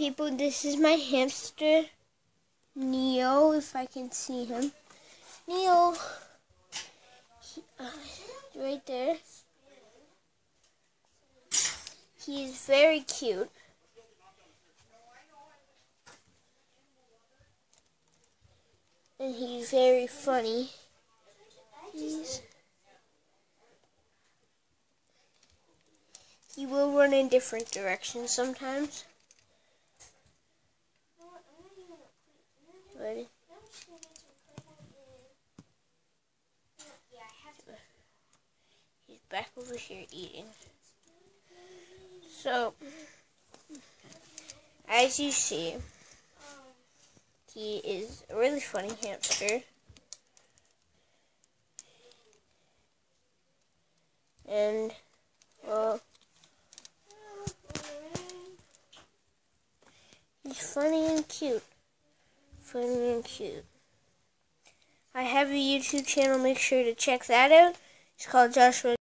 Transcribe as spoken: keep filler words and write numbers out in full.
people, this is my hamster, Neo, if I can see him. Neo, he, uh, right there. He is very cute. And he's very funny. He's, he will run in different directions sometimes. Ready? He's back over here eating. So, as you see, he is a really funny hamster. And, well, he's funny and cute. Funny and cute. I have a YouTube channel, make sure to check that out. It's called Joshua.